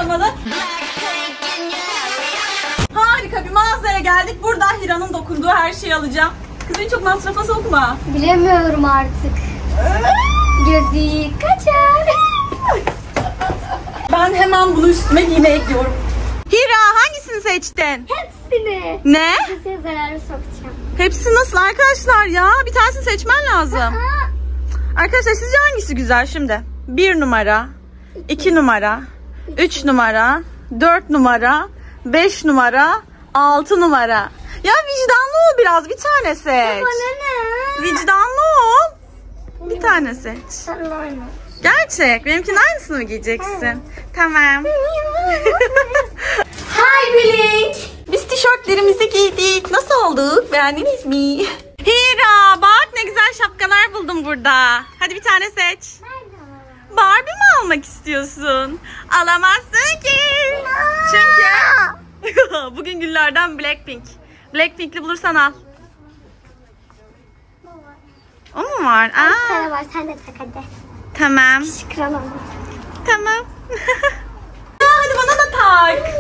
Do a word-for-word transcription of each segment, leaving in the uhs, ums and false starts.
başlamadı. Harika bir mağazaya geldik. Burada Hira'nın dokunduğu her şeyi alacağım. Kızım çok masrafa sokma. Bilemiyorum artık. Gözü kaçar. Ben hemen bunu üstüme yine ekliyorum. Hira hangisini seçtin? Hepsini. Ne? Size zararı sokacağım. Hepsi nasıl arkadaşlar ya? Bir tanesini seçmen lazım. Aa. Arkadaşlar sizce hangisi güzel şimdi? Bir numara, iki numara, üç numara, dört numara, beş numara, altı numara. Ya vicdanlı ol biraz, bir tane seç. Bana ne? Vicdanlı ol. Bir tane seç. Sen oyna. Gerçek. Benimkinin aynısını mı giyeceksin? Tamam. Hi Blink. Biz tişörtlerimizi giydik. Nasıl olduk? Beğendiniz mi? Hira bak ne güzel şapkalar buldum burada. Hadi bir tane seç. Barbie mi almak istiyorsun? Alamazsın ki. Çünkü bugün günlerden Blackpink. Blackpink'li bulursan al. O mu var? Bir Aa, tane var, sen de tak hadi. tamam. Kral Tamam. Aa, hadi bana da tak.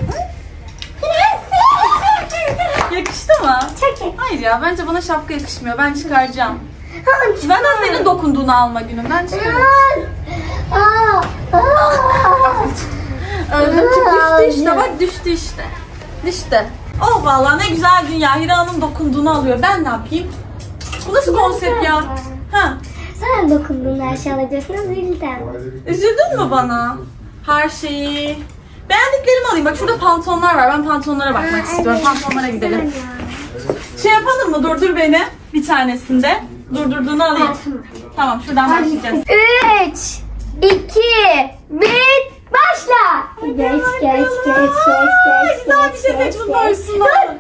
Yakıştı mı? Çok iyi. Hayır ya bence bana şapka yakışmıyor. Ben çıkaracağım. Zaten senin dokunduğunu alma günüm. Ben çıkarım. Aa, aa. Öldüm düştü işte. Bak düştü işte. Düştü. Oh vallahi ne güzel dünya. Hira'nın dokunduğunu alıyor. Ben ne yapayım? Bu nasıl konsept ya? Ha. Sen dokunduğun her şeyi alabiliyorsun. Üzüldüm. Üzüldün mü bana? Her şeyi. Beğendiklerimi alayım. Bak şurada pantolonlar var. Ben pantolonlara bakmak Aa, istiyorum. evet. Pantolonlara gidelim. Şey yapalım mı? Durdur beni. Bir tanesinde. Durdurduğunu alayım. Tamam şuradan başlayacağız. Üç, iki, bir, başla. Geç, geç, geç, geç, geç, Güzel bir şey seç bunun üstünden.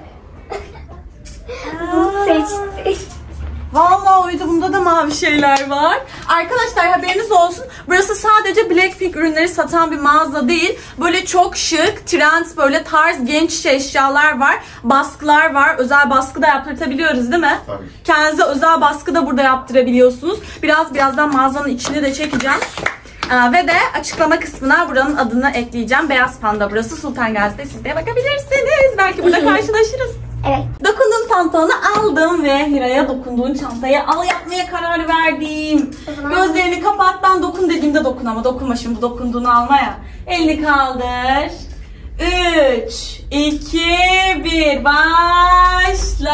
Seç. Vallahi uydu, bunda da mavi şeyler var. Arkadaşlar haberiniz olsun. Burası sadece Blackpink ürünleri satan bir mağaza değil. Böyle çok şık, trend, böyle tarz, genç eşyalar var. Baskılar var. Özel baskı da yaptırtabiliyoruz değil mi? Tabii. Kendinize özel baskı da burada yaptırabiliyorsunuz. Biraz birazdan mağazanın içini de çekeceğim. Ee, ve de açıklama kısmına buranın adını ekleyeceğim. Beyaz Panda burası. Sultan Gazi'de siz de bakabilirsiniz. Belki burada karşılaşırız. Evet. Dokunduğun pantolonu aldım ve Hira'ya dokunduğun çantayı al yapmaya karar verdim. Gözlerini kapat, ben dokun dediğimde dokun ama dokunma şimdi dokunduğunu almaya. Elini kaldır. üç, iki, bir, başla.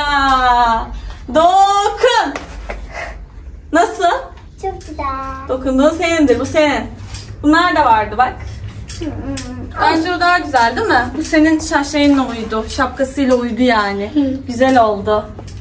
Dokun. Nasıl? Çok güzel. Dokunduğun senindir, bu senin. Bunlar da vardı bak. Bence o daha güzel değil mi? Bu senin şeyinle uydu. Şapkasıyla uydu yani. Güzel oldu.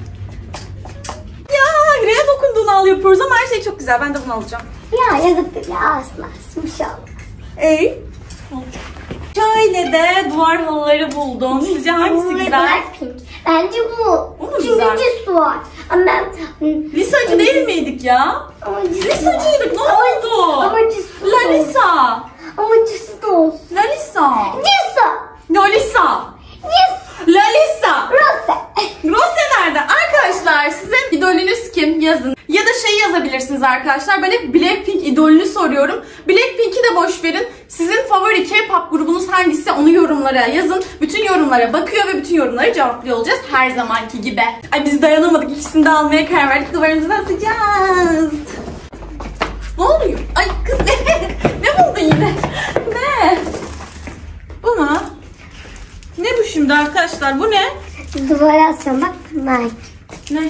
Ya Hira'ya dokunduğunu al yapıyoruz ama her şey çok güzel. Ben de bunu alacağım. Ya yazık ya asla. Bir şey olmaz. Ey. Şöyle de duvar halıları buldum. Sizce hangisi güzel? Blackpink. Bence bu. Bu mu Çünkü güzel? cüs var. Ama ben... Lisacı değil miydik ya? Ama cüs Lisacıydık, ne oldu? Ama cüs Lalisa. Ama cüs de olsun. Lalisa. Cüs. Lalisa. Cüs. Lalisa. Rose. Rose nerede? Arkadaşlar sizin idolünüz kim? Yazın. Ya da şey yazabilirsiniz arkadaşlar. Ben hep Blackpink idolünü soruyorum. Blackpink'i de boş verin. Sizin favori K-pop grubunuz hangisi? Onu yorumlara yazın. Bütün yorumlara bakıyor ve bütün yorumları cevaplıyor olacağız. Her zamanki gibi. Ay biz dayanamadık. İkisini de almaya karar verdik. Duvarımızı asacağız. Ne oluyor? Ay kız ne? Ne buldun yine? Ne? Bu mu? Ne bu şimdi arkadaşlar? Bu ne? Duvara asıyorum bak. Nike. Ne?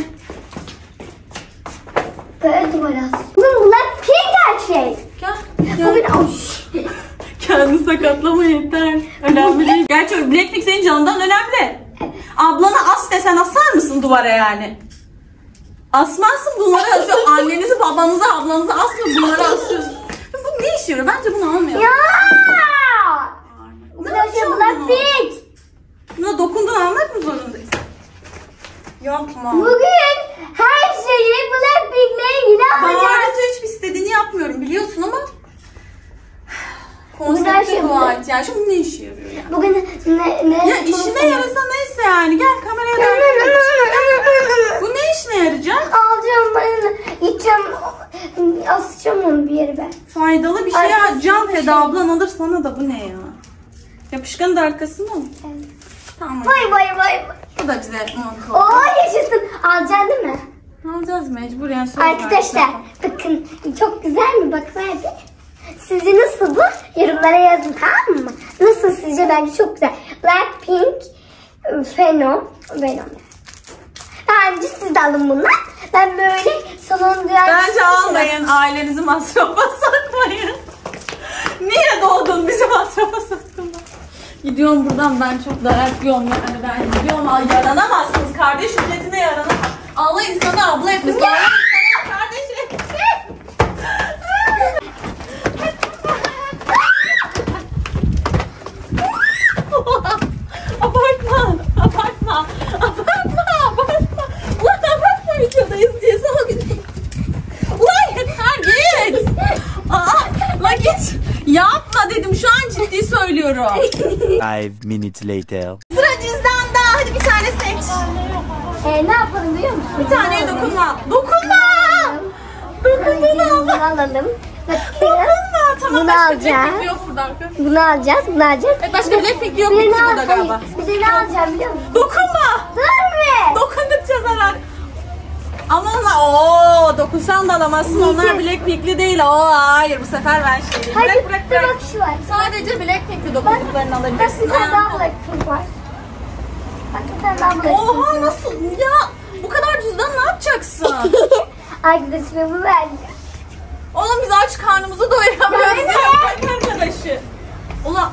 Böyle duvara asıyorum. Bunun Blackpink gerçek. Gel. Bugün ay. Kendini sakatlama yeter. Önemli değil. Gerçi Blackpink senin canından önemli. Ablana as desen asar mısın duvara yani? Asmazsın bunları asıyor. Annenizi, babanızı, ablanızı asmıyor. Bunları asıyorsun. Bu ne işe yarıyor? Bence bunu almayalım. Ya! Ne Bu da yapacağım bunu? Blackpink. Buna dokunduğunu almak mı zorundayız? Yapma. Bugün her şeyi Blackpink'le ilgili yapacağız. Bahar'da hiç istediğini yapmıyorum biliyorsun ama Bugün her konsepte şey dua Black- et yani. Şimdi bu ne işe yarıyor ya? Bugün ne ne? Ya işine yarasa neyse yani. Gel kameraya ver. Bu ne işine yarayacak? Alacağım ben gideceğim asacağım onu bir yere ben. Faydalı bir şey Ay, ya. Can bir feda şey. ablan alır sana da bu ne ya? Yapışkanın da arkasında mı? Evet. Tamam. Vay vay vay. Bu da bize mont Oo oldu. yaşasın. Alacaksın değil mi? Alacağız mecburen. söz Arkadaşlar verdik. bakın çok güzel mi? Bakın hadi. Sizce nasıl bu? Yorumlara yazın, tamam mı? Nasıl sizce? Bence çok güzel. Blackpink, Venom, Venom. Bence siz de alın bunlar. Ben böyle salon diğer... Bence almayın. Ailenizi masrafa sokmayın. Niye doğdun bizi masrafa soktun? Gidiyorum buradan, ben çok dayak yiyorum yani. Ben gidiyorum. Ay, yaranamazsınız. Kardeş milletine yaranamaz. Allah insana abla etmesin. Allah insana kardeşim. Abartma. Abartma. Abartma. Abartma. Ulan abartma, videodayız diye sana gidiyorum. Ulan yeter, git. Aa, la git. Yapma dedim, şu an ciddi söylüyorum. Five minutes later. Sıra cüzdanda. Hadi bir tane seç. Ee, ne yapalım biliyor musun? Bir taneye dokunma. Dokunma. Dokunduğunu al. Bunu alalım. Bakın. Dokunma. Tamam, Bunu başka alacağız. Blackpink yok burada arkadaşlar. Bunu alacağız, bunu alacağız. Evet, başka Blackpink yok Bir de bitti ne burada al- galiba. hayır, Bir de ne alacağım biliyor musun? Dokunma. Dur be. Dokundukça zarar. Ama onlar ooo dokunsan da alamazsın. Onlar Blackpink'li değil. Oo hayır, bu sefer ben şey. Hadi Bırak bırak dur bırak. bak şu var. Sadece Blackpink'li Bak, dokunduklarını bak alabilirsin. bir tane daha Blackpink var. Bak bir tane daha Blackpink. Oha, nasıl ya? Bu kadar cüzdan ne yapacaksın? Arkadaşıma bu verdi. Oğlum biz aç karnımızı doyuramıyoruz. Evet. Ya, bak arkadaşı. Ulan.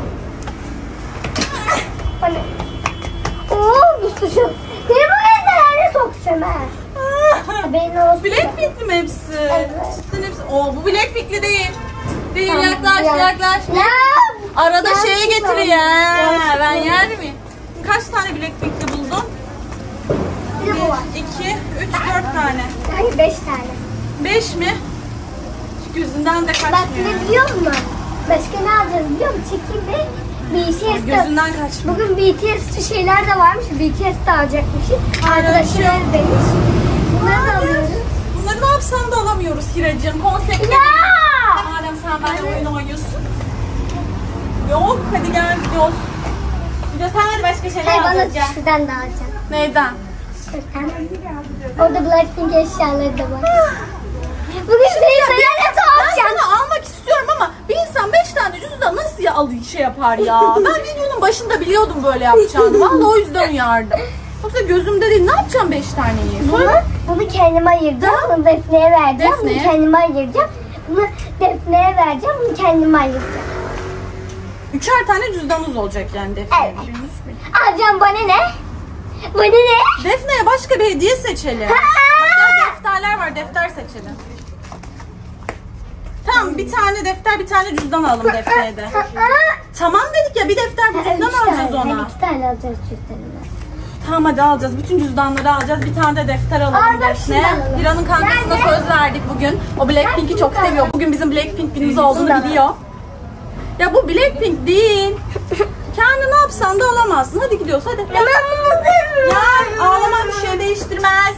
Hani. Oo bu suçum. Seni bu evlerine sokacağım ha. Haberin olsun. Blackpink'li mi hepsi? Evet. Cidden hepsi. Oo, bu Blackpink'li değil. Değil, Tamam, yaklaş ya. yaklaş. Ya. Arada Ya, şeye tamam. getiriyor. Ya, Ha, ben tamam. yer miyim? Kaç tane Blackpink'li buldun? Bir de bu var. iki, üç, dört tane. Hayır beş tane. Beş mi? Şu gözünden de Bak kaçmıyor. ne biliyor musun? Başka ne alacağız biliyor musun? Çekeyim de B T S'de. Gözünden kaçmıyor. Bugün B T S'te şeyler de varmış. B T S'te alacakmışız. Aynen, Arkadaşlar şey. demiş. Bunları da alıyoruz. Bunları ne yapsan da alamıyoruz Hiracığım. Konsepte. Ya! Madem sen benimle oyun oynuyorsun. Yok, hadi gel gidiyoruz. Gidiyoruz, hadi başka şeyler Hayır bana alacağız. Gel. şuradan da alacağım. Neyden? Şuradan. Orada Blackpink eşyaları da var. Bugün teyzelerle Ben alacağım. sana almak istiyorum ama bir insan beş tane cüzdan nasıl ya alır şey yapar ya? Ben videonun başında biliyordum böyle yapacağını. Vallahi o yüzden uyardım. Yoksa gözümde değil. Ne yapacağım beş taneyi? Bunu, bunu kendime ayıracağım. Bunu Defne'ye vereceğim. Defne'ye? Bunu kendime ayıracağım. Bunu Defne'ye vereceğim. Bunu kendime ayıracağım. Üçer tane cüzdanınız olacak yani Defne'ye. Evet. Alacağım, bana ne? Bana ne? Defne'ye başka bir hediye seçelim. Ha! Bak ya, defterler var. Defter seçelim. Tamam, bir tane defter, bir tane cüzdan alalım Defne'ye de. Tamam dedik ya, bir defter, bir cüzdan alacağız ona. iki tane alacağız cüzdanını. Tamam hadi alacağız. Bütün cüzdanları alacağız. Bir tane de defter alalım Aa, bak Defne. şunu alalım. Hira'nın kankasına Nerede? söz verdik bugün. O Blackpink'i çok Nerede? seviyor. Bugün bizim Blackpink günümüz Şunu olduğunu alalım. biliyor. Ya bu Blackpink değil. Kendi ne yapsan da alamazsın. Hadi gidiyoruz hadi. Ben bunu Ya ağlamak bir şey değiştirmez.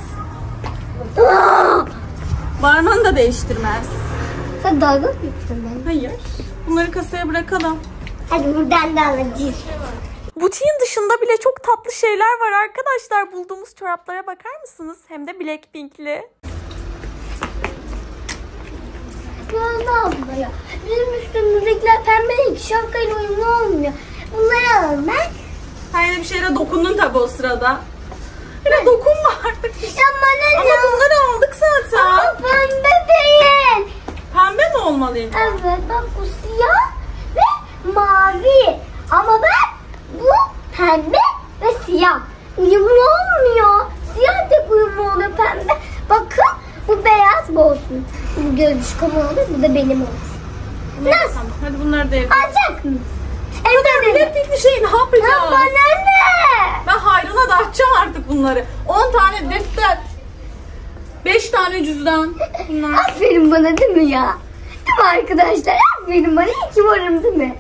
Barman da değiştirmez. Sen dalga mı geçiyorsun benimle? Hayır. Bunları kasaya bırakalım. Hadi buradan da alacağız. Butiğin dışında bile çok tatlı şeyler var arkadaşlar. Bulduğumuz çoraplara bakar mısınız? Hem de Blackpink'li. Ya ne abla ya? Bizim üstümüzdekiler pembe değil ki, şapkayla uyumlu olmuyor. Bunları alalım ben. Hayır, bir şeyle dokundun tabii o sırada. Yine dokunma artık. Ya bana Ama ne? bunları aldık zaten. Ama pembe değil. Pembe mi olmalıydı? Evet bak, bu siyah ve mavi. Ama ben bu pembe ve siyah. Uyumlu olmuyor. Siyah tek uyumlu oluyor, pembe. Bakın bu beyaz, bu olsun. Bu göz çıkamı olur, bu da benim olur. Nasıl? Tamam, hadi bunları da evde. Alacak mısın? Evde de. Blackpink'li şey ne Ya yapacağız? bana ne? Ben hayrına dağıtacağım artık bunları. on tane defter. beş tane cüzdan. Bunlar. Aferin bana değil mi ya? Değil mi arkadaşlar? Aferin bana. İyi ki varım değil mi?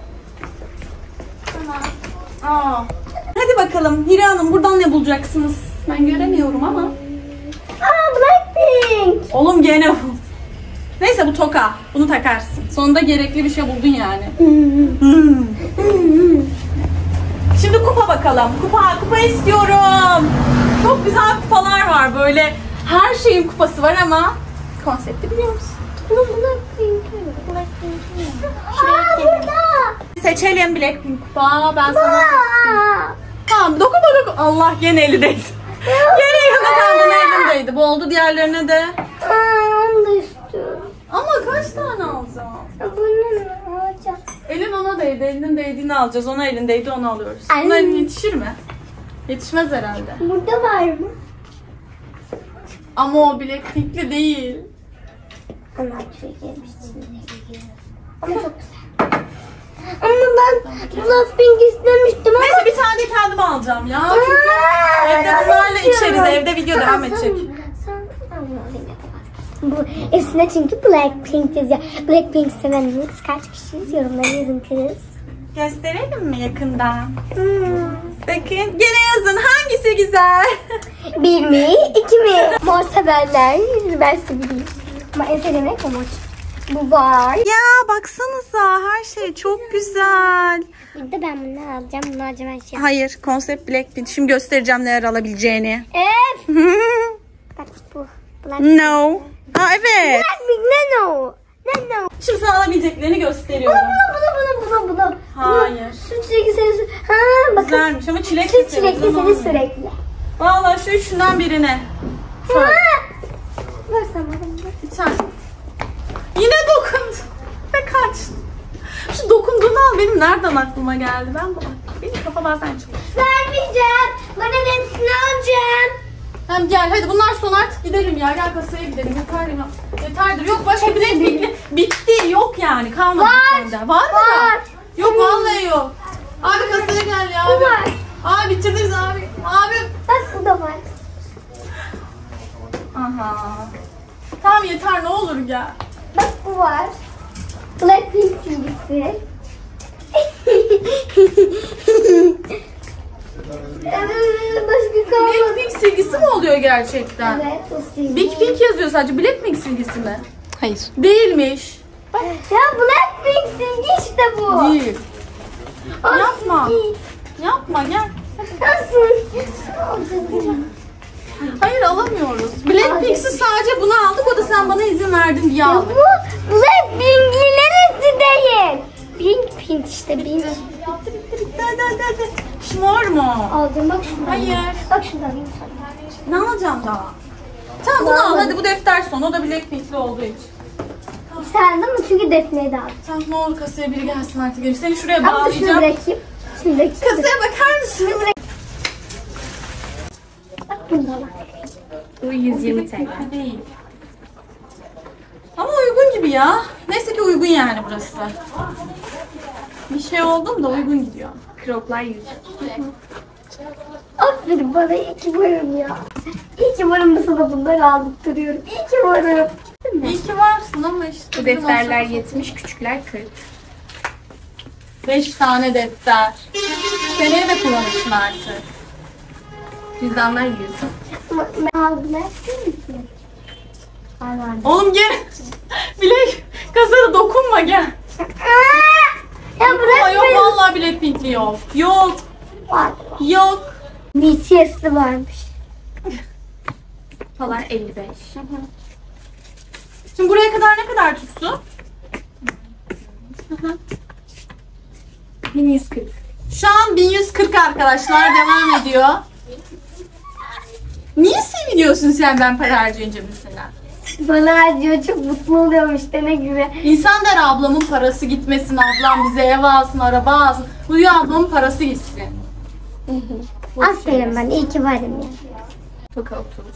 Aa. Hadi bakalım Hira Hanım, buradan ne bulacaksınız? Ben göremiyorum ama. Aa Blackpink. Oğlum gene bu. Neyse bu toka. Bunu takarsın. Sonunda gerekli bir şey buldun yani. Şimdi kupa bakalım. Kupa, kupa istiyorum. Çok güzel kupalar var. Böyle her şeyin kupası var ama konsepti biliyoruz. Aa burada. Seçelim Blackpink kupa. Ben sana seçtim. Tamam dokunma dokun. Allah gene eli değdi. Gene yanına kaldı, elimdeydi. Bu oldu, diğerlerine de. Aa, onu da istiyorum. Ama kaç tane alacağım? Bunu alacağım. Elin ona değdi. Elinin değdiğini alacağız. Ona elin değdi, onu alıyoruz. Ay. Buna elin yetişir mi? Yetişmez herhalde. Burada var mı? Ama o Blackpink'li değil. Onlar çekilmiş içinde. Ama çok güzel. Ama ben Blackpink istemiştim ama. Neyse bir tane de kendime alacağım ya. Çünkü Aa, evde bunlarla içeriz. Evde video Sen- devam edecek. sen- sen bunu alayım ya da vazgeç. Bu üstüne çünkü Blackpink yazıyor. Blackpink seveniniz kaç kişiyiz? Yorumlara yazın kız. Gösterelim mi yakından? Hmm. Bakın gene yazın, hangisi güzel? Bir mi? İki mi? Mor severler. Ben seveyim. Ama en sevdiğim renk o mor. Bu var. Ya baksanıza, her şey çok güzel. Bir de ben bunu alacağım. Bunu alacağım her şey. Hayır, konsept Blackpink. Şimdi göstereceğim neler alabileceğini. Evet. Bak bu. Black. No. Ha evet. Blackpink ne no? Ne no? Şimdi sana alabileceklerini Bunu gösteriyorum. bunu bunu bunu bunu. Hayır. Şu çilekli seni sü- Ha bakın. Güzelmiş ama çilek Şu çilekli seni sürekli. Vallahi şu üçünden birine. Ha. Versem bana. Bir tane. Yine dokundu. Ve kaçtı. Şu dokunduğunu al, benim nereden aklıma geldi? Ben bu benim kafa bazen çalışıyor. Vermeyeceğim. Bana hepsini alacağım. Tamam gel hadi, bunlar son, artık gidelim ya. Gel kasaya gidelim. Yeter ya. Yeterdir. Yok başka bir renkli. Bitti. Yok yani. Kalmadı. Var. bir tane daha. Var mı da? Var. Yok vallahi yok. Abi kasaya gel ya. Bu Abi. var. Abi bitirdiniz abi. Abi. Bak bu da var. Aha. Tamam yeter, ne olur gel. Bak bu var. Blackpink silgisi. Ee, Başka kalmadı. Blackpink silgisi mi oluyor gerçekten? Evet o silgi. Big Pink yazıyor sadece. Blackpink silgisi mi? Hayır. Değilmiş. Ya Blackpink silgi işte bu. Değil. O Yapma. silgi. Yapma gel. Nasıl? Hayır alamıyoruz. Blackpink'si sadece bunu aldık, o da sen bana izin verdin diye Ya aldık. bu Blackpink'li neresi değil? Pink Pink işte Pink. Bitti bitti bitti hadi hadi hadi. Şmor mu? Aldım bak şuradan. Hayır. Bak şuradan alayım sana. Ne alacağım daha? Tamam bunu al hadi, bu defter son. O da Blackpink'li olduğu için. Sen de mi? Çünkü Defne'yi de aldım. Tamam ne olur kasaya biri gelsin artık. Gelip seni şuraya Ama şunu bağlayacağım. bırakayım. Şunu bırakayım. Kasaya bakar mısın? Bak bunda var. Bu yüz yirmi T L. Değil. Ama uygun gibi ya. Neyse ki uygun yani burası. Bir şey oldum da uygun gidiyor. Kroplar yüz. Aferin bana iyi ki varım ya. İyi ki varım da sana bunları aldık duruyorum. İyi ki varım. İyi ki varsın ama işte. Bu defterler yetmiş, küçükler kırk. beş tane defter. Seneye de kullanırsın artık. Cüzdanlar yüz. Ben aldım değil mi? Allah'ım. Oğlum gel. Bilek kasada dokunma gel. Ya Ama bırak yok beni. vallahi Blackpink'li yok. Yok. Var. Yok. B T S'li varmış. Falan elli beş. Şimdi buraya kadar ne kadar tuttu? bin yüz kırk. Şu an bin yüz kırk arkadaşlar, devam ediyor. Niye seviniyorsun sen ben para harcayınca mesela? Bana harcıyor çok mutlu oluyorum işte ne güzel. İnsan der ablamın parası gitmesin, ablam bize ev alsın, araba alsın. Bu diyor ablamın parası gitsin. Aferin ben iyi ki varım ya. Toka otuz.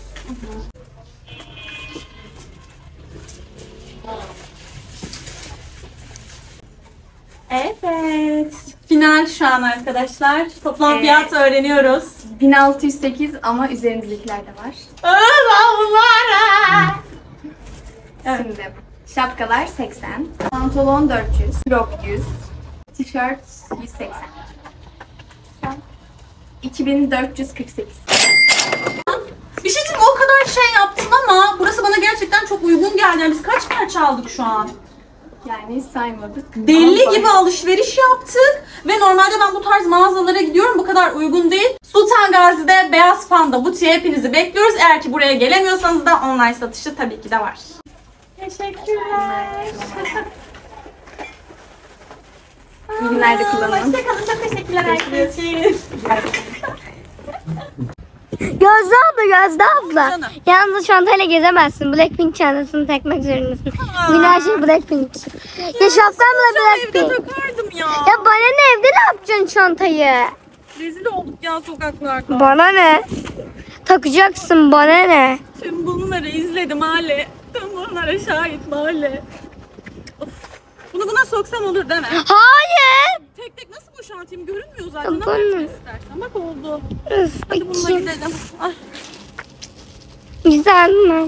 Evet. Final şu an arkadaşlar. Toplam Evet. fiyat öğreniyoruz. bin altı yüz sekiz ama üzerinizdekiler de var. Allah! Evet. Şimdi şapkalar seksen, pantolon dört yüz, crop yüz, tişört yüz seksen. iki bin dört yüz kırk sekiz. Bir şey diyeyim mi? O kadar şey yaptım ama burası bana gerçekten çok uygun geldi. Yani biz kaç parça aldık şu an? Yani hiç saymadık. Deli gibi alışveriş yaptık. Ve normalde ben bu tarz mağazalara gidiyorum. Bu kadar uygun değil. Sultan Gazi'de Beyaz Panda Butiğe hepinizi bekliyoruz. Eğer ki buraya gelemiyorsanız da online satışı tabii ki de var. Teşekkürler. İyi günlerde kullanın. Hoşçakalın. Çok teşekkürler herkese. Gözde abla, Gözde abla. Canım. Yalnız çantayla gezemezsin. Blackpink çantasını takmak zorundasın. Bugün her şey Blackpink. Ya şapkan bile Evde Blackpink. takardım ya. Ya bana ne, evde ne yapacaksın çantayı? Rezil olduk ya sokaklarda. Bana ne? Takacaksın, bana ne? Tüm bunları izledim hale. Tüm bunlara şahit mahalle. Of. Bunu buna soksam olur değil mi? Hayır. Tek tek nasıl boşaltayım görünmüyor zaten. Ama Bana. etme istersen. Bak oldu. Üf, Hadi bununla bakayım. gidelim. Ay. Güzel mi?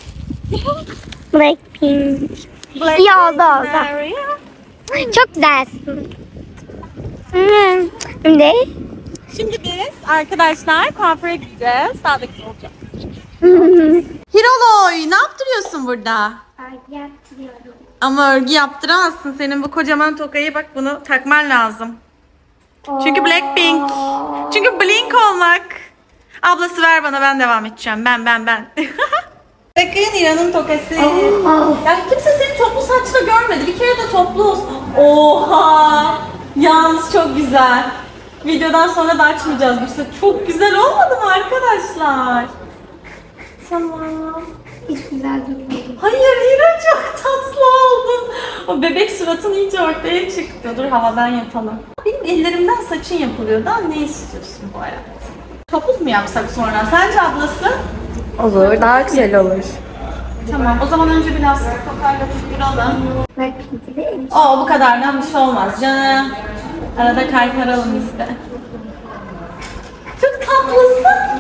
Blackpink. İyi oldu oldu. Çok güzelsin. Hmm. Şimdi Şimdi biz arkadaşlar kuaföre gideceğiz. Sağdaki olacak. Hiroloy ne yaptırıyorsun burada? Ama örgü yaptıramazsın. Senin bu kocaman tokayı bak bunu takman lazım. Çünkü Blackpink. Çünkü Blink olmak. Ablası ver bana ben devam edeceğim. Ben ben ben. Bakın İran'ın tokası. Ya kimse seni toplu saçla görmedi. Bir kere de toplu olsun. Oha! Yalnız çok güzel. Videodan sonra da açmayacağız bu sefer. Çok güzel olmadı mı arkadaşlar? Tamam. hiç güzel durmadı. Hayır Hira çok tatlı oldun. O bebek suratın iyice ortaya çıktı. Dur havadan yapalım. Benim ellerimden saçın yapılıyor. Daha ne istiyorsun bu hayatta? Topuz mu yapsak sonra? Sence ablası? Olur, daha güzel olur. Tamam. O zaman önce bir lastik tokayla tutturalım. Blackpink'i de en Oo bu kadardan bir şey olmaz canım. Arada kaytaralım biz de. Çok tatlısın.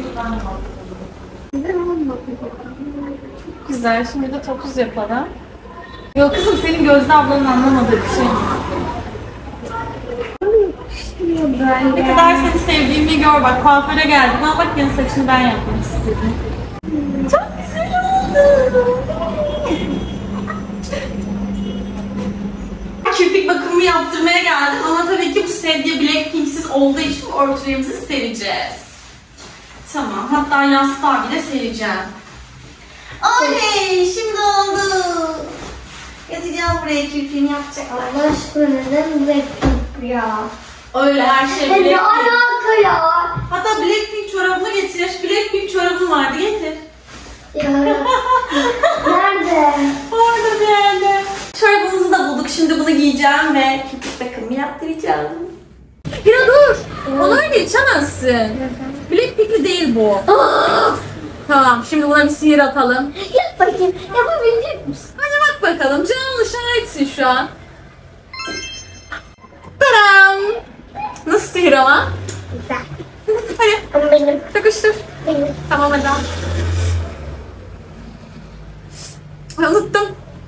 güzel olmadı. Çok güzel. Şimdi de topuz yapalım. Yok kızım senin Gözde ablanın anlamadığı bir şey. Ne Böyle. kadar seni sevdiğimi gör bak. Kuaföre geldim ama bak yine saçını ben yapmak istedim. Çok güzel oldu. Kirpik bakımı yaptırmaya geldim ama tabii ki bu sedye Blackpink'siz olduğu için bu örtülerimizi sereceğiz. Tamam, hatta yastığa bile sereceğim. Oley, şimdi oldu. Yatacağım buraya, kirpiğini yapacak. Allah aşkına neden Blackpink bu ya? Öyle her şey Ne Blackpink. alaka ya? Hatta Blackpink çorabını getir. Blackpink çorabım vardı, getir. Ya. Nerede? Orada bir yerde. Çorabımızı da bulduk. Şimdi bunu giyeceğim ve kirpik bakımı yaptıracağım. Ya dur. Onu öyle içemezsin. Blackpink'li değil bu. Tamam, şimdi buna bir sihir atalım. Yap bakayım. Yapabilecek misin? Hadi bak bakalım. Canlı şahitsin şu an. Tadam. Nasıl sihir ama? Güzel. Hadi. Ama benim. Takıştır. Benim. Tamam hadi. Unuttum.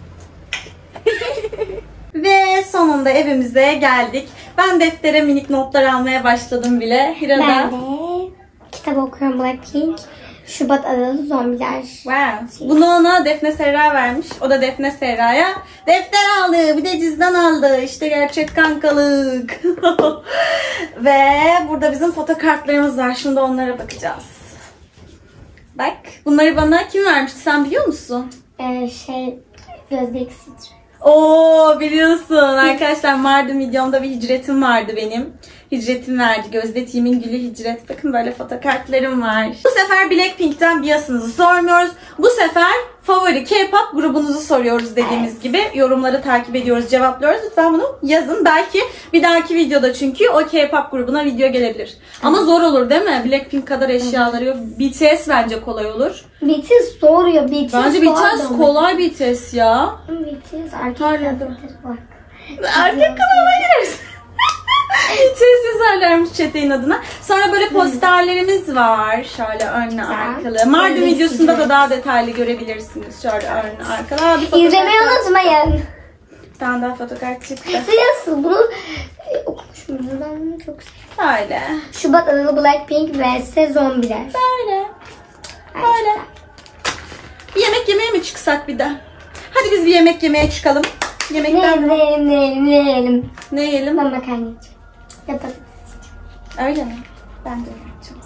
Ve sonunda evimize geldik. Ben deftere minik notlar almaya başladım bile. Hira'da. Ben de kitap okuyorum Blackpink. Şubat Adalı Zombiler. Wow. Bunu ona Defne Serra vermiş. O da Defne Serra'ya defter aldı. Bir de cüzdan aldı. İşte gerçek kankalık. Ve burada bizim fotokartlarımız var. Şimdi onlara bakacağız. Bak. Bunları bana kim vermişti? Sen biliyor musun? Ee, şey Gözde Exit. Oo biliyorsun arkadaşlar, Mardin videomda bir hicretim vardı benim. Hicretim verdi. Gözde Team'in gülü hicret. Bakın böyle fotokartlarım var. Bu sefer Blackpink'ten biasınızı sormuyoruz. Bu sefer favori K-pop grubunuzu soruyoruz dediğimiz gibi. Yorumları takip ediyoruz, cevaplıyoruz. Lütfen bunu yazın. Belki bir dahaki videoda çünkü o K-pop grubuna video gelebilir. Ama zor olur değil mi? Blackpink kadar eşyaları yok. B T S bence kolay olur. B T S zor ya. B T S Bence B T S pardon. kolay B T S ya. B T S erkek kıyafetleri var. Erkek kanalına gireriz. B T S yazarlarmış çeteğin adına. Sonra böyle posterlerimiz var. Şöyle önlü arkalı. Mardin Evet, videosunda evet. da daha detaylı görebilirsiniz. Şöyle önlü arkalı. Aa, bir fotoğraf İzlemeyi var. unutmayın. Bir tane daha fotoğraf çıktı. Nasıl bunu e, okumuşum. Ben bunu çok seviyorum. Böyle. Şubat Adalı Blackpink vs Zombiler. Böyle. Böyle. Bir yemek yemeye mi çıksak bir de? Hadi biz bir yemek yemeye çıkalım. Ne Yemekten yiyelim, ne yiyelim, ne yiyelim, ne yiyelim. ne yiyelim? Ben makarna yiyeceğim. Yapalım. Öyle mi? Ben de öyle yapacağım.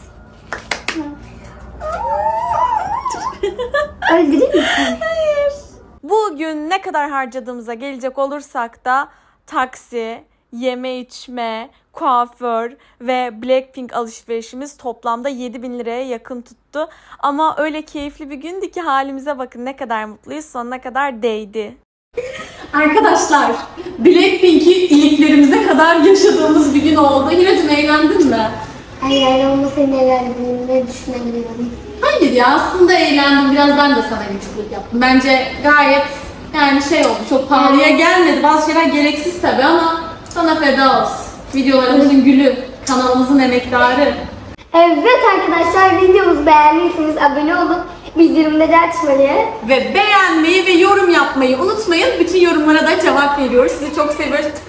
Öldüreyim mi seni? Hayır. Bugün ne kadar harcadığımıza gelecek olursak da taksi, yeme içme, kuaför ve Blackpink alışverişimiz toplamda yedi bin liraya yakın tuttu. Ama öyle keyifli bir gündü ki halimize bakın ne kadar mutluyuz, sonuna kadar değdi. Arkadaşlar, Blackpink'i iliklerimize kadar yaşadığımız bir gün oldu. Hiracığım, eğlendin mi? Hayır, yani olma senin evlendiğini düşünebilirim. Hayır ya, aslında eğlendim. Biraz ben de sana gıcıklık yaptım. Bence gayet yani şey oldu, çok pahalıya gelmedi. Bazı şeyler gereksiz tabii ama sana feda olsun. Videolarımızın gülü, kanalımızın emektarı. Evet arkadaşlar, videomuzu beğendiyseniz abone olup bildirimleri açmayı. Ve beğenmeyi ve yorum yapmayı unutmayın. Bütün yorumlara da cevap veriyoruz. Sizi çok seviyoruz.